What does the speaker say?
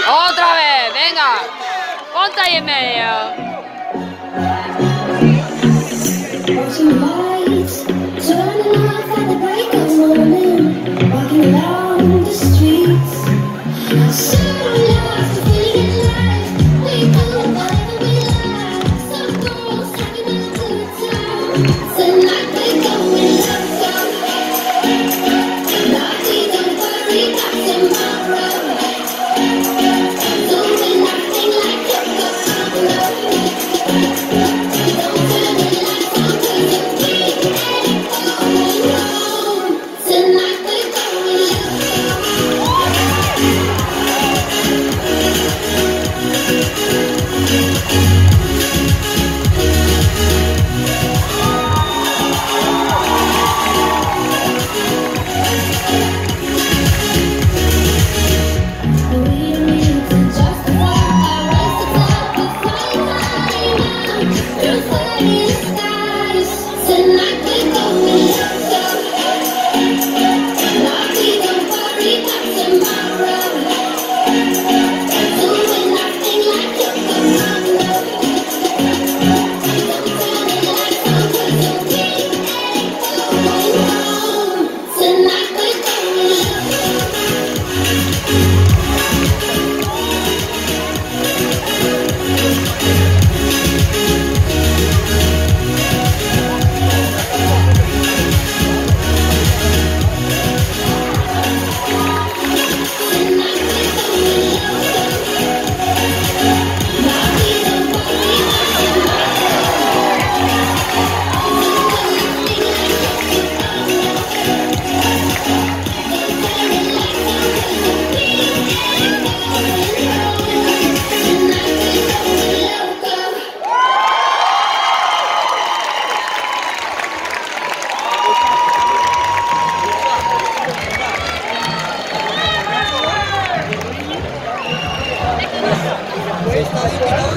Otra vez, venga. Ponte ahí en medio. Watching lights, turning off at the break of morning, walking along the streets. So lost, feeling alive. We do whatever we like. Some girls having a good time. Tonight we're going loco. Naughty, don't worry about tomorrow. Doing nothing like Yoko Ono. Está